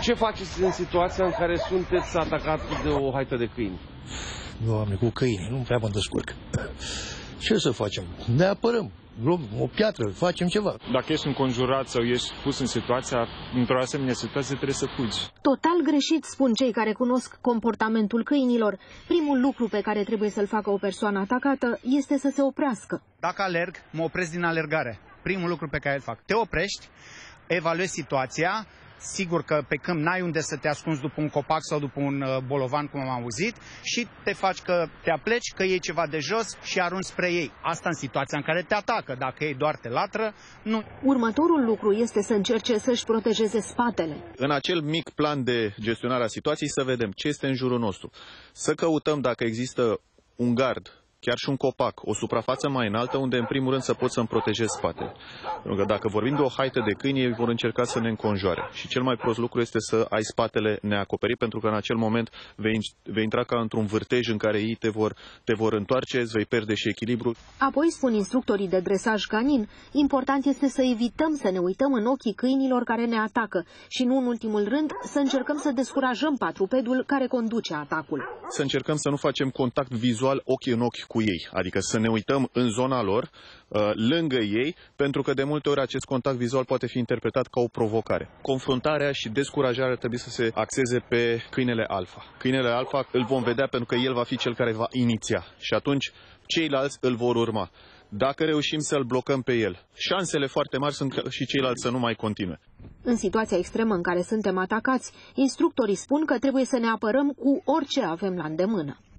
Ce faceți în situația în care sunteți atacat de o haită de câini? Doamne, cu câini, nu prea mă descurc. Ce să facem? Ne apărăm, luăm o piatră, facem ceva. Dacă ești înconjurat sau ești pus în situația, într-o asemenea situație trebuie să fugi. Total greșit, spun cei care cunosc comportamentul câinilor. Primul lucru pe care trebuie să-l facă o persoană atacată este să se oprească. Dacă alerg, mă opresc din alergare. Primul lucru pe care îl fac. Te oprești, evaluezi situația. Sigur că pe câmp n-ai unde să te ascunzi după un copac sau după un bolovan, cum am auzit, și te faci că te apleci, că iei ceva de jos și arunci spre ei. Asta în situația în care te atacă. Dacă ei doar te latră, nu. Următorul lucru este să încerce să-și protejeze spatele. În acel mic plan de gestionare a situației să vedem ce este în jurul nostru. Să căutăm dacă există un gard, chiar și un copac, o suprafață mai înaltă, unde în primul rând să pot să-mi protejez spatele. Pentru că dacă vorbim de o haită de câini, ei vor încerca să ne înconjoare. Și cel mai prost lucru este să ai spatele neacoperit, pentru că în acel moment vei intra ca într-un vârtej în care ei te vor întoarce, îți vei pierde și echilibru. Apoi, spun instructorii de dresaj canin, important este să evităm să ne uităm în ochii câinilor care ne atacă și, nu în ultimul rând, să încercăm să descurajăm patrupedul care conduce atacul. Să încercăm să nu facem contact vizual ochi în ochi cu ei, adică să ne uităm în zona lor, lângă ei, pentru că de multe ori acest contact vizual poate fi interpretat ca o provocare. Confruntarea și descurajarea trebuie să se axeze pe câinele alfa. Câinele alfa îl vom vedea pentru că el va fi cel care va iniția și atunci ceilalți îl vor urma. Dacă reușim să-l blocăm pe el, șansele foarte mari sunt și ceilalți să nu mai continue. În situația extremă în care suntem atacați, instructorii spun că trebuie să ne apărăm cu orice avem la îndemână.